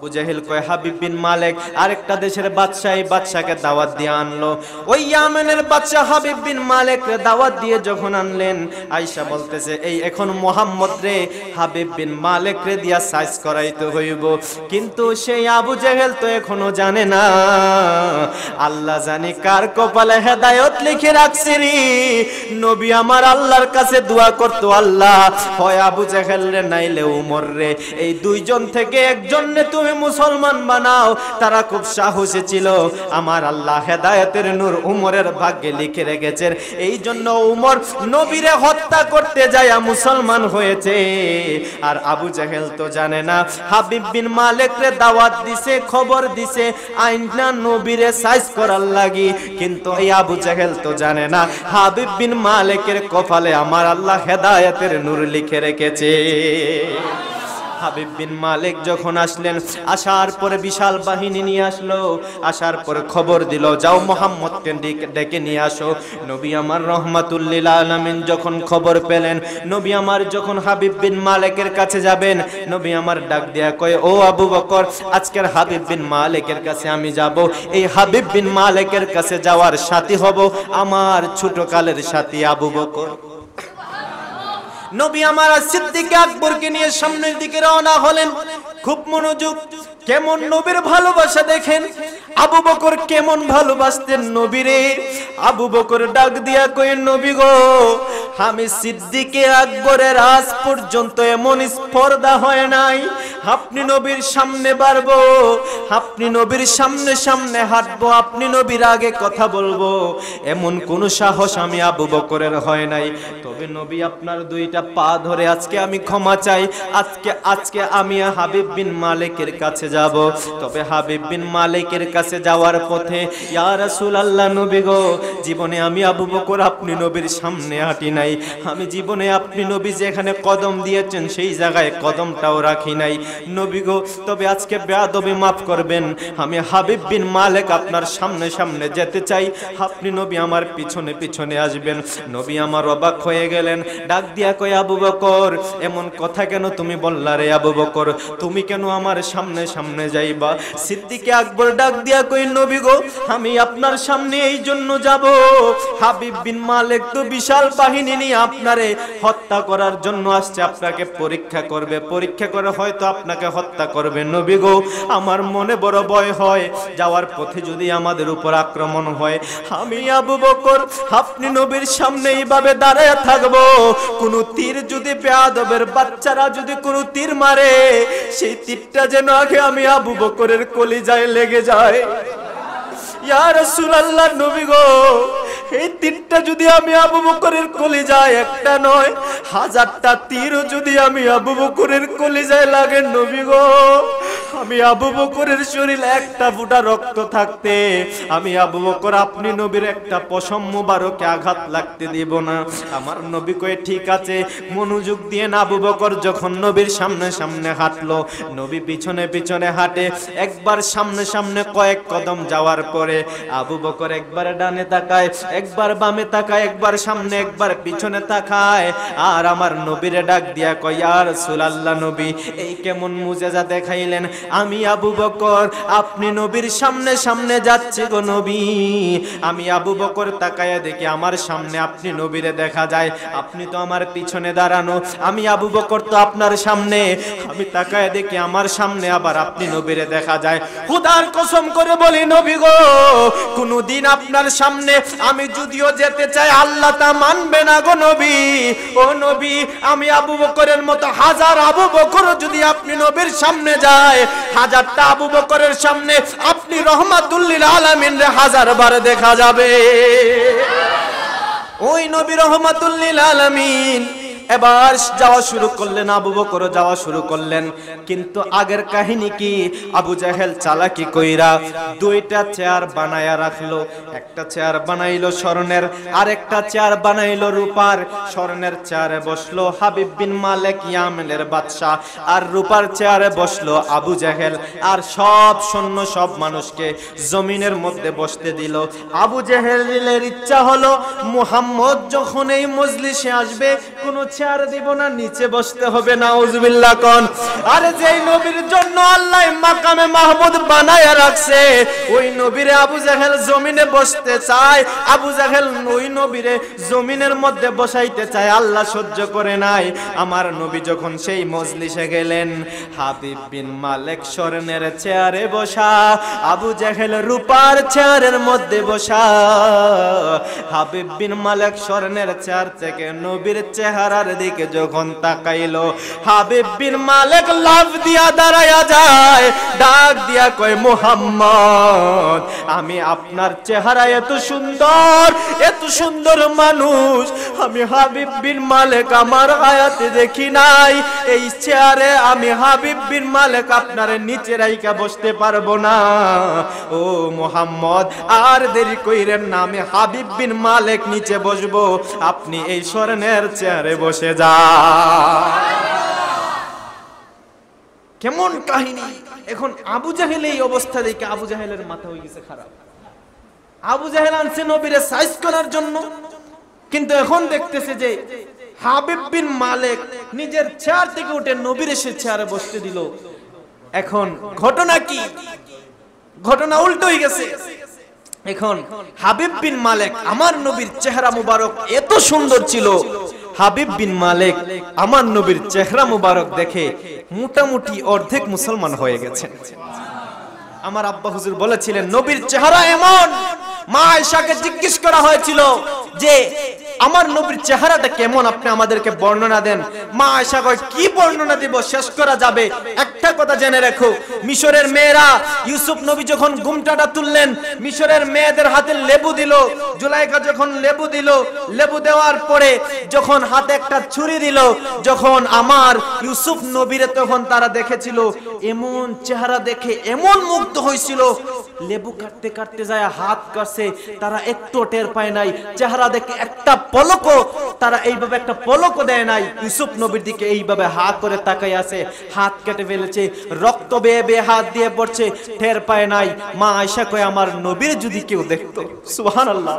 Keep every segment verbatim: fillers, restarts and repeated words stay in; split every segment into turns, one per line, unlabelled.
আবু জেহেল কয় হাবিব বিন মালিক আরেকটা দেশের বাদশা, এই বাদশাকে দাওয়াত দিয়ে আনলো। ওই ইয়ামেনের বাদশা হাবিব বিন মালিককে দাওয়াত দিয়ে যখন আনলেন, আয়েশা বলতেছে এই এখন মুহাম্মদ রে হাবিব বিন মালিক রে দিয়া সাইজ করাইতে হইব। কিন্তু সেই আবু জেহেল তো এখনো জানে না, আল্লাহ জানি কার কপালে হেদায়েত লিখে রাখছে রে। নবী আমার আল্লাহর কাছে দোয়া করতো, আল্লাহ হয় আবু জেহেল রে নাইলে উমর রে, এই দুইজন থেকে একজন নে তুমি মুসলমান বানাও। তারা খুব সাহসী ছিল, আমার আল্লাহ হেদায়েতের নূর উমরের ভাগ্যে লিখে রেখেছেন, এই জন্য উমর নবীরে হত্যা করতে যায় মুসলমান হয়েছে। আর আবু জেহেল তো জানে না, হাবিব বিন মালিক রে দাওয়াত দিছে, খবর দিছে আইনা নবীরে সাইজ করার লাগি। কিন্তু এই আবু জেহেল তো জানে না হাবিব বিন মালিকের কপালে আমার আল্লাহ হেদায়েতের নূর লিখে রেখেছে। হাবিব বিন মালিক যখন আসলেন, আসার পরে বিশাল বাহিনী নিয়ে আসলো। আসার পরে খবর দিল যাও মুহাম্মদকে ডেকে নিয়ে আসো। নবী আমার রহমাতুল লিল আলামিন যখন খবর পেলেন, নবী আমার যখন হাবিব বিন মালিকের কাছে যাবেন, নবী আমার ডাক দেয়া কয় ও আবু বকর, আজকের হাবিব বিন মালিকের কাছে আমি যাব। এই হাবিব বিন মালিকের কাছে যাওয়ার সাথী হব আমার ছোট কালের সাথী আবু বকর। নবী আমার সিদ্দিক আকবরকে নিয়ে সামনের দিকে রওনা হলেন। খুব মনোযোগ, কেমন নবীর ভালোবাসা দেখেন। আবু বকর কেমন ভালোবাসতেন নবীরে। আবু বকর ডাক দিয়া কয় নবী গো, আমি সিদ্দিকে আকবরের আজ পর্যন্ত এমন স্পর্ধা হয় নাই, আপনি নবীর সামনে বাড়বো, আপনি নবীর সামনে সামনে হাঁটবো, আপনি নবীর আগে কথা বলবো, এমন কোন সাহস আমি আবু বকরের হয় নাই। তবে নবী আপনার দুইটা পা ধরে আজকে আমি ক্ষমা চাই, আজকে আজকে আমি হাবিব বিন মালিকের কাছে যাব। তবে হাবিব বিন মালিকের কাছে যাওয়ার পথে ইয়া রাসূলুল্লাহ নবী গো, জীবনে আমি আবু বকর আপনি নবীর সামনে হাঁটি নাই, আমি জীবনে আপনি নবী যেখানে কদম দিয়েছেন সেই জায়গায় কদমটাও রাখি নাই নবী গো। তবে আজকে বেয়াদবি মাফ করবেন, আমি হাবিব বিন মালিক আপনার সামনে সামনে যেতে চাই, আপনি নবী আমার পিছনে পিছনে আসবেন। নবী আমার অবাক হয়ে গেলেন, ডাক দিয়া কয় আবু বকর এমন কথা কেন তুমি বললা রে আবু বকর, তুমি কেন আমার সামনে সামনে যাইবা? সিদ্দিক আকবর ডাক দিয়া কই নবী গো, আমি আপনার সামনে এই জন্য যাব, হাবিব বিন মালিক তো বিশাল বাহিনী নিয়ে আপনারে হত্যা করার জন্য আসছে, আপনাকে পরীক্ষা করবে, পরীক্ষা করে হয়তো আপনাকে হত্যা করবে নবী গো। আমার মনে বড় ভয় হয়, যাওয়ার পথে যদি আমাদের উপর আক্রমণ হয়, আমি আবু বকর আপনি নবীর সামনে এইভাবে দাঁড়ায় থাকবো, কোন তীর যদি বেয়াদবের বাচ্চারা যদি কোন তীর মারে, সেই তীরটা যেন আগে আমি আবু বকরের কলিজায় লেগে যায়। ইয়া রাসূলুল্লাহ নবী গো, এই তীরটা যদি আমি আবু বকরের কলিজায় একটা নয় হাজারটা তীরও যদি আমি আবু বকরের কলিজায় লাগে নবী গো, আমি আবু বকরের শরীরে একটা ফোঁটা রক্ত থাকতে আমি আবু বকর আপনি নবীর একটা পশম মুবারকে আঘাত লাগতে দিব না। আমার নবী কয়ে ঠিক আছে, মনোযোগ দিয়ে না। আবু বকর যখন নবীর সামনে সামনে হাঁটলো, নবী পিছনে পিছনে হাঁটে, একবার সামনে সামনে কয়েক কদম যাওয়ার পরে আবু বকর একবার ডানে তাকায়, একবার বামে তাকায়, একবার সামনে একবার পিছনে তাকায়, আর আমার নবীরে ডাক দিয়া কয় ইয়া রাসূলুল্লাহ নবী এই কেমন মুজিজা দেখাইলেন, আমি আবু বকর আপনি নবীর সামনে সামনে যাচ্ছি গো নবী। আমি আবু বকর তাকায়া দেখি আমার সামনে আপনি নবীরে দেখা যায়, আপনি তো আমার পিছনে দাঁড়ানো, আমি আবু বকর তো আপনার সামনে, আমি তাকায়া দেখি আমার সামনে আবার আপনি নবীরে দেখা যায়। খোদার কসম করে বলি নবী গো, কোনদিন আপনার সামনে আমি যদিও যেতে চাই আল্লাহ তা মানবে না গো নবী। ও নবী, আমি আবু বকরের মতো হাজার আবু বকর যদি আপনি নবীর সামনে যায়, হাজারটা আবু বকরের সামনে আপনি রহমাতুল লিল আলামিন রে হাজার বার দেখা যাবে। ওই নবী রহমাতুল লিল আলামিন এবার যাওয়া শুরু করলেন, আবু বকর যাওয়া শুরু করলেন। কিন্তু আগের কাহিনী কি, আবু জাহেল চালাকি কইরা দুইটা চেয়ার বানায়া রাখলো, একটা চেয়ার বানাইলো স্বর্ণের, আর একটা চেয়ার বানাইলো রূপার। স্বর্ণের চেয়ারে বসলো হাবিব বিন মালিক ইয়ামেনের বাদশা, আর রূপার চেয়ারে বসলো আবু জাহেল, আর সব সৈন্য সব মানুষকে জমিনের মধ্যে বসতে দিল। আবু জাহেলের ইচ্ছা হলো মুহাম্মদ যখন এই মজলিসে আসবে কোনো চেয়ার দিব না, নিচে বসতে হবে। নাউজুবিল্লাহ কোন। আরে যেই নবীর জন্য আল্লাহ মাকামে মাহমুদ বানায়া রাখছে, ওই নবীরে আবু জাহেল জমিনে বসতে চায়, আবু জাহেল ওই নবীরে জমিনের মধ্যে বসাইতে চায়, আল্লাহ সহ্য করে নাই। আমার নবী যখন সেই মজলিসে গেলেন, হাবিব বিন মালেক স্বর্ণের চেয়ারে বসা, আবু জাহেল রূপার চেয়ারের মধ্যে বসা। হাবিব বিন মালেক স্বর্ণের চেয়ার থেকে নবীর চেহারার দিকে যখন তাকাইলো, হাবিব বিন মালেক লাফ দিয়া দাঁড়ায়া যায়, ডাক দিয়া কয়, মুহাম্মদ, আমি আপনার চেহারা এত সুন্দর, এত সুন্দর মানুষ আমি হাবিব বিন মালেক আমার হায়াতে দেখি নাই। এই চেয়ারে আমি হাবিব বিন মালেক আপনার নিচে রাইখা বসতে পারবো না। ও মুহাম্মদ, আর দেরি কইরেন না, আমি হাবিব বিন মালেক নিচে বসবো, আপনি এই স্বর্ণের চেয়ারে বসে যান। কেমন কাহিনী! এখন আবু জাহেল এই অবস্থা দেখে আবু জাহেলের মাথা হয়ে গেছে খারাপ। আবু জাহেল আনছে নবীরে সাইজ করার জন্য, কিন্তু এখন দেখতেছে যে হাবিব বিন মালেক নিজের চেয়ার থেকে উঠে নবীর এসে চেয়ারে বসতে দিল। এখন ঘটনা কি? ঘটনা উল্টো হয়ে গেছে। এখন হাবিব বিন মালেক, আমার নবীর চেহারা মুবারক এত সুন্দর ছিল, হাবিব বিন মালেক আমার নবীর চেহারা মুবারক দেখে মোটামুটি অর্ধেক মুসলমান হয়ে গেছেন। আমার আব্বা হুজুর বলেছিলেন, নবীর চেহারা এমন, মা আয়েশাকে জিজ্ঞেস করা হয়েছিল যে আমার নবীর চেহারাটা কেমন, আপনি আমাদেরকে বর্ণনা দেন। মা আয়েশা কয়, কি বর্ণনা দিব, শেষ করা যাবে। একটা কথা জেনে রাখো, মিশরের মেয়েরা ইউসুফ নবী যখন ঘুমটাটা তুললেন, মিশরের মেয়েদের হাতে লেবু দিল, জুলাইখা যখন লেবু দিল, লেবু দেওয়ার পরে যখন হাতে একটা ছুরি দিল, যখন আমার ইউসুফ নবীরে তখন তারা দেখেছিল, এমন চেহারা দেখে এমন মুগ্ধ হয়েছিল, লেবু কাটতে কাটতে যায় হাত কাছে, তারা একটু টের পায় নাই, চেহারা দেখে একটা পলকও তারা এইভাবে একটা পলকও দেয় নাই। ইউসুফ নবীর দিকে এইভাবে হাত করে তাকাই আছে, হাত কেটে ফেলেছে, রক্ত বেয়ে বেয়ে হাত দিয়ে পড়ছে, টের পায় নাই। মা আয়েশা কয়, আমার নবীর যদি কেউ দেখতো, সুবহানাল্লাহ,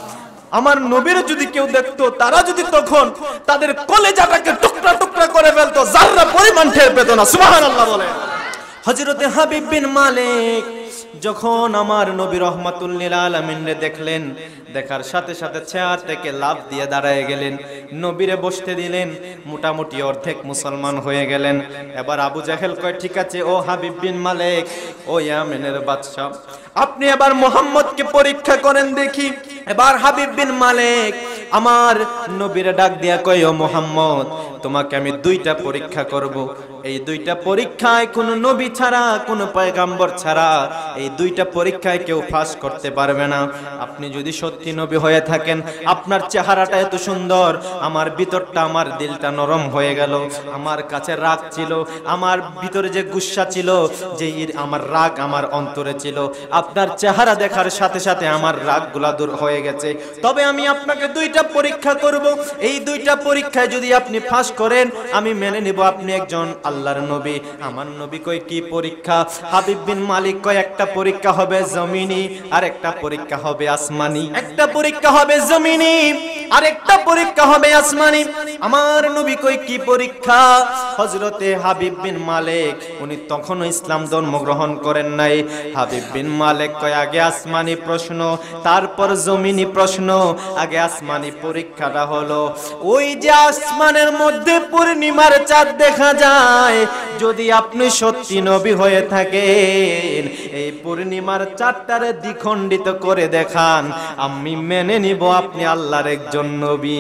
আমার নবীর যদি কেউ দেখতো, তারা যদি তখন তাদের কলেজাটাকে টুকরা টুকরা করে ফেলতো, যাররা পরিমাণ টের পেত না। সুবহানাল্লাহ বলে। হযরতে হাবিব বিন মালেক যখন আমার নবী রহমাতুল লিল আলামিনরে দেখলেন, দেখার সাথে সাথে চেয়ার থেকে লাফ দিয়ে দাঁড়ায় গেলেন, নবীরে বসতে দিলেন, মোটামুটি অর্ধেক মুসলমান হয়ে গেলেন। এবার আবু জাহেল কয়, ঠিক আছে ও হাবিব বিন মালেক, ও ইয়ামেনের বাদশা, আপনি এবার মুহাম্মদকে পরীক্ষা করেন দেখি। এবার হাবিব বিন মালেক আমার নবীরে ডাক দিয়া কয়, ও মুহাম্মদ, তোমাকে আমি দুইটা পরীক্ষা করব। এই দুইটা পরীক্ষায় কোন নবী ছাড়া, কোন পয়গম্বর ছাড়া এই দুইটা পরীক্ষায় কেউ পাস করতে পারবে না। আপনি যদি সত্যি নবী হয়ে থাকেন, আপনার চেহারাটা এত সুন্দর, আমার ভিতরটা, আমার দিলটা নরম হয়ে গেল। আমার কাছে রাগ ছিল, আমার ভিতরে যে গুসা ছিল, যে আমার রাগ আমার অন্তরে ছিল, আপনার চেহারা দেখার সাথে সাথে আমার রাগগুলা দূর হয়ে গেছে। তবে আমি আপনাকে দুইটা পরীক্ষা করব, এই দুইটা পরীক্ষায় যদি আপনি পাস করেন, আমি মেনে নিব আপনি একজন আল্লাহর নবী। আমার নবী কয়, কি পরীক্ষা? হাবিব বিন মালিক কয়, একটা পরীক্ষা হবে জমিনি, আর একটা পরীক্ষা হবে আসমানি। একটা পরীক্ষা হবে জমিনি, আর একটা পরীক্ষা হবে আসমানি। আমার নবী কয়, কি পরীক্ষা? হযরতে হাবিব বিন মালিক উনি তখনও ইসলাম ধর্ম গ্রহণ করেন নাই। হাবিব বিন মালিক কয়, আগে আসমানি প্রশ্ন, তারপর জমিনি প্রশ্ন। আগে আসমানি পরীক্ষাটা হলো, ওই যে আসমানের মধ্যে পূর্ণিমার চাঁদ দেখা যায়, যদি আপনি সত্যি নবী হয়ে থাকেন, এই পূর্ণিমার চাঁদটারে দ্বিখণ্ডিত করে দেখান, আমি মেনে নিব আপনি আল্লাহর একজন নবী।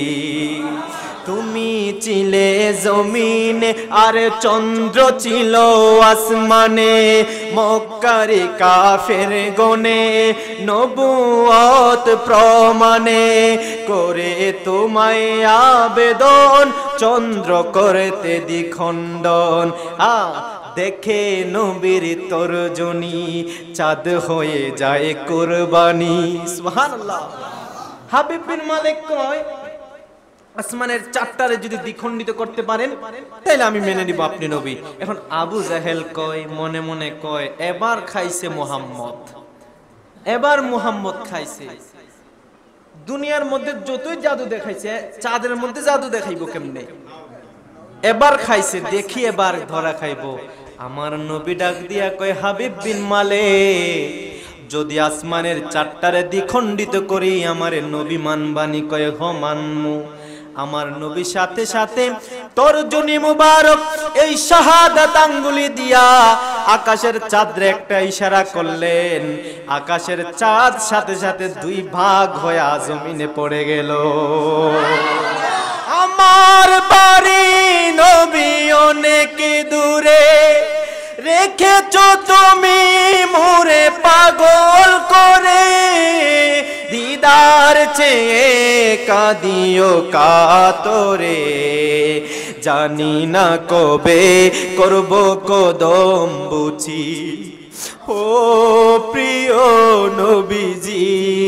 তুমি ছিলে জমিনে আর চন্দ্র ছিল আসমানে, মক্কারে কাফের গনে নবুয়ত প্রমাণে, করে তোমায় আবেদন চন্দ্র করতে দ্বিখণ্ডন। আ দেখে নবীর তর্জনী, চাঁদ হয়ে যায় কুরবানি। সুবহানাল্লাহ। হাবিব বিন মালিক কয়, আসমানের চারটারে যদি দ্বিখণ্ডিত করতে পারেন, তাহলে আমি মেনে নিব আপনি নবী। এখন আবু জাহেল কয়, মনে মনে কয়, এবার খাইছে মুহাম্মদ, এবার মুহাম্মদ খাইছে। দুনিয়ার মধ্যে যতই জাদু দেখাইছে চাঁদের মধ্যে জাদু দেখাইবো কেমনে? এবার খাইছে, দেখি এবার ধরা খাইবো। আমার নবী ডাক দিয়া কয়, হাবিব বিন মালিক, যদি আসমানের চারটারে দ্বিখণ্ডিত করি আমারে নবী মানবানি? কয় হ মানমু। আমার নবী সাথে সাথে তর্জনী মুবারক এই শাহাদাত আঙ্গুলি দিয়া আকাশের চাঁদরে একটা ইশারা করলেন। আকাশের চাঁদ সাথে সাথে দুই ভাগ হয়ে জমিনে পড়ে গেল। আমার বাড়ি নবী অনেক দূরে, রেখেছো তুমি মোরে পাগল করে, দিদার চেয়ে কাঁদিও কাতরে, জানি না কবে করব কদম বুঝি, ও প্রিয় নবীজি,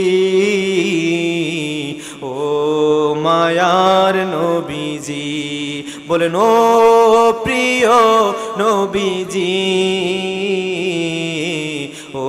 ও মায়ার নবীজি। বলেন ও প্রিয় নবীজি, ও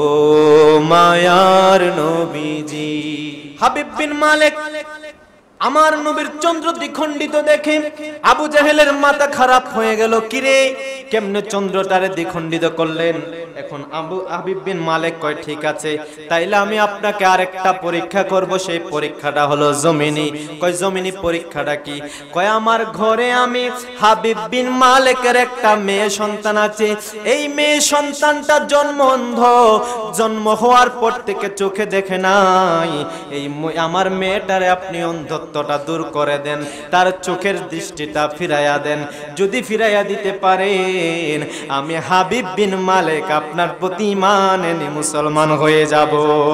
মায়ার নবীজি। হাবিব বিন মালিক আমার নবীর চন্দ্র দ্বিখণ্ডিত দেখে আবু জাহেলের মাথা খারাপ হয়ে গেল। কিরে, কেমনে চন্দ্রটারে দ্বিখণ্ডিত করলেন? এখন আবু হাবিব বিন মালিক কয়, ঠিক আছে, তাইলে আমি আপনাকে আরেকটা পরীক্ষা করব। সেই পরীক্ষাটা হলো জমিনি। কয় জমিনি পরীক্ষাটা কি? কয় আমার ঘরে আমি হাবিব বিন মালিকের একটা মেয়ে সন্তান আছে। এই মেয়ে সন্তানটা জন্ম অন্ধ, জন্ম হওয়ার পর থেকে চোখে দেখে নাই। এই আমার মেয়েটারে আপনি অন্ধত্বটা দূর করে দেন, তার চোখের দৃষ্টিটা ফিরাইয়া দেন। যদি ফিরাইয়া দিতে পারেন, আমি হাবিব বিন মালিক আপনার প্রতি ঈমান এনে মুসলমান হয়ে যাব।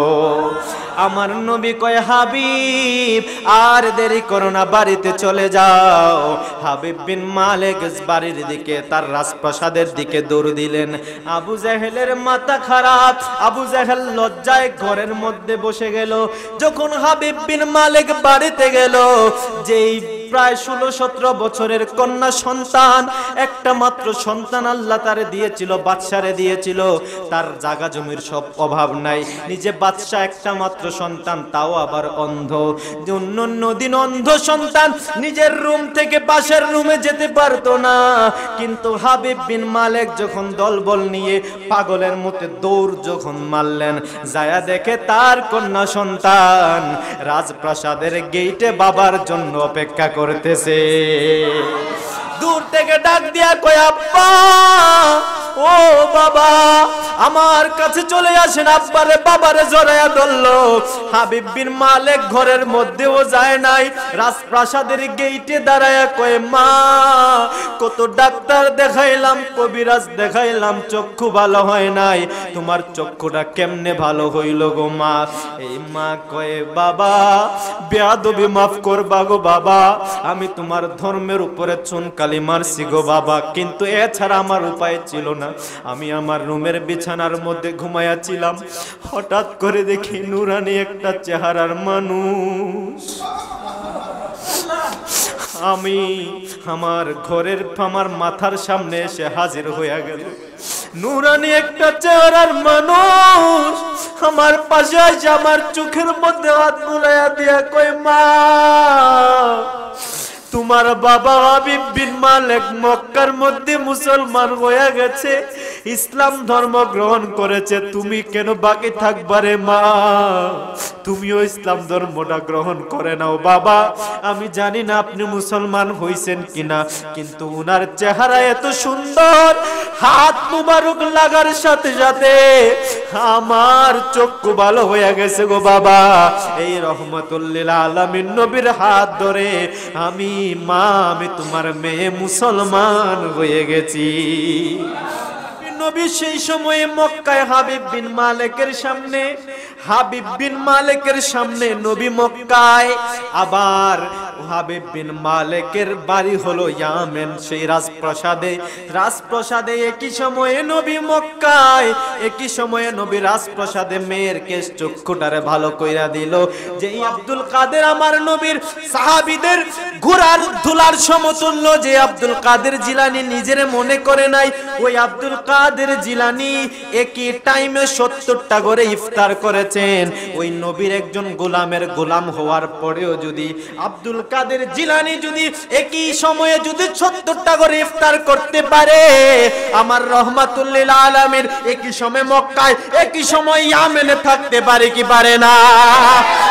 আমার নবী কয়, হাবিব আর দেরি করো না, বাড়িতে চলে যাও। হাবিব বিন মালিক বাড়ির দিকে, তার রাজপ্রাসাদের দিকে দৌড় দিলেন। আবু জাহেলের মাথা খারাপ, আবু জাহেল লজ্জায় ঘরের মধ্যে বসে গেল। যখন হাবিব বিন মালিক বাড়িতে গেল, যেই প্রায় ষোলো সতেরো বছরের কন্যা সন্তান, একটা মাত্র সন্তান আল্লাহ তারে দিয়েছিল, বাদশারে দিয়েছিল। তার জায়গা জমির সব অভাব নাই, নিজে বাদশা একটা মাত্র সন্তান, তাও আবার অন্ধ। অন্য দিন অন্ধ সন্তান নিজের রুম থেকে পাশের রুমে যেতে পারতো না। কিন্তু হাবিব বিন মালিক যখন দলবল নিয়ে পাগলের মতো দৌড় যখন মারলেন, যায়া দেখে তার কন্যা সন্তান রাজপ্রাসাদের গেইটে বাবার জন্য অপেক্ষা করতেছে। দূর থেকে ডাক দিয়া কয়, আব্বা, ও বাবা, আমার কাছে চলে আসেন। আব্বারে বাবারে জড়াইয়া ধরলো। হাবিব বিন মালিক ঘরের মধ্যেও যায় নাই, রাজপ্রাসাদের গেইটে দাঁড়ায়া কয়, মা, কত ডাক্তার দেখাইলাম, কবিরাজ দেখাইলাম, চক্ষু ভালো হয় নাই, তোমার চক্ষুটা কেমনে ভালো হইল গো মা? এই মা কয়, বাবা, বেয়াদবি মাফ করবা গো বাবা, আমি তোমার ধর্মের উপরে চুনকালি মারছি গো বাবা, কিন্তু এছাড়া আমার উপায় ছিল না। আমি আমার রুমের বিছানার মধ্যে ঘুমাইয়াছিলাম, হঠাৎ করে দেখি নুরানি একটা চেহারার মানুষ আমি আমার ঘরের আমার মাথার সামনে এসে হাজির হইয়া গেল। নুরানি একটা চেহারার মানুষ আমার পাশে এসে আমার চোখের মধ্যে হাত বুলাইয়া দিয়া কই, মা, তোমার বাবা হাবিব বিন মালিক মক্কার মধ্যে মুসলমান হয়ে গেছে, ইসলাম ধর্ম গ্রহণ করেছে, তুমি কেন বাকি থাকবারে মা? তুমিও ইসলাম ধর্মটা গ্রহণ করে নাও বাবা। আমি জানি না আপনি মুসলমান হইছেন কিনা, কিন্তু উনার চেহারা এত সুন্দর, হাত মুবারক লাগার সাথে সাথে আমার চক্ষু ভালো হয়ে গেছে গো বাবা। এই রহমতুল লিল আলামিন নবীর হাত ধরে আমি, মা, আমি তোমার মেয়ে মুসলমান হয়ে গেছি। নবী সেই সময়ে মক্কায় হাবিব বিন মালিকের সামনে, হাবিব বিন মালিকের সামনে নবী মক্কায়, আবার হাবিব বিন মালিকের বাড়ি হলো ইয়ামেন, সেই রাজপ্রাসাদে। রাজপ্রাসাদে একই সময়ে নবী মক্কায়, একই সময়ে নবী রাজপ্রাসাদে মেয়ের কেশ চক্ষুটারে ভালো কইরা দিল। যে আব্দুল কাদের আমার নবীর সাহাবীদের ঘোড়ার ধুলার সমতুল্য, যে আব্দুল কাদের জিলানী নিজের মনে করে নাই, ওই আব্দুল কাদের কাদের জিলানী একই টাইমে সত্তরটা করে ইফতার করেছেন। ওই নবীর একজন গোলামের গোলাম হওয়ার পরেও যদি আব্দুল কাদের জিলানী যদি একই সময়ে যদি সত্তরটা করে ইফতার করতে পারে, আমার রহমাতুল লিল আলামিন একই সময় মক্কায় একই সময় ইয়ামেনে থাকতে পারে কি পারে না?